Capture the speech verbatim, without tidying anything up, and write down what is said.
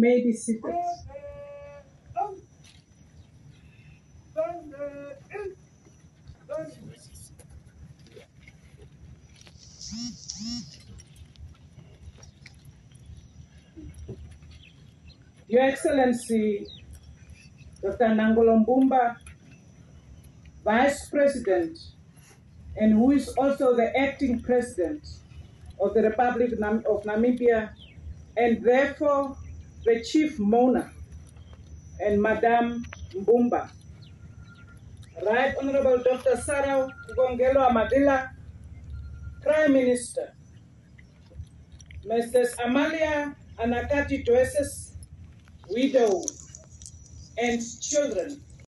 may be seated. Your Excellency, Doctor Nangolo, Vice President, and who is also the acting President of the Republic of Namibia, and therefore the Chief Mourner, and Madame Mbumba. Right Honorable Doctor Sarah Ugongelo Amadila, Prime Minister, Missus Axali Doëseb, widow, and children,